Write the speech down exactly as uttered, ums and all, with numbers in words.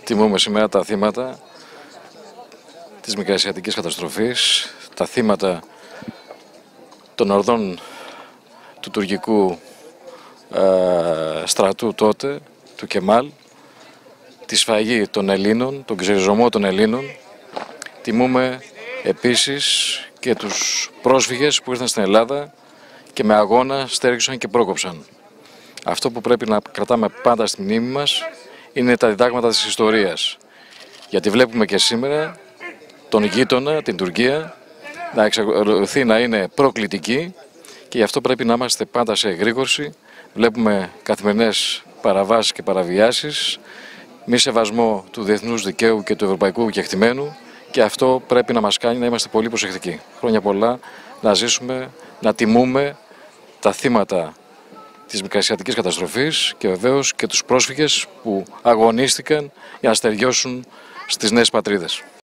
Τιμούμε σήμερα τα θύματα της Μικρασιατικής καταστροφής, τα θύματα των ορδών του τουρκικού ε, στρατού τότε, του Κεμάλ, τη σφαγή των Ελλήνων, τον ξεριζωμό των Ελλήνων. Τιμούμε επίσης και τους πρόσφυγες που ήρθαν στην Ελλάδα και με αγώνα στέργησαν και πρόκοψαν. Αυτό που πρέπει να κρατάμε πάντα στη μνήμη μας είναι τα διδάγματα της ιστορίας. Γιατί βλέπουμε και σήμερα τον γείτονα, την Τουρκία, να εξακολουθεί να είναι προκλητική και γι' αυτό πρέπει να είμαστε πάντα σε εγρήγορση. Βλέπουμε καθημερινές παραβάσεις και παραβιάσεις, μη σεβασμό του διεθνούς δικαίου και του ευρωπαϊκού κεκτημένου και αυτό πρέπει να μας κάνει να είμαστε πολύ προσεκτικοί. Χρόνια πολλά, να ζήσουμε, να τιμούμε τα θύματα της Μικρασιατικής καταστροφής και βεβαίως και τους πρόσφυγες που αγωνίστηκαν για να στεριώσουν στις νέες πατρίδες.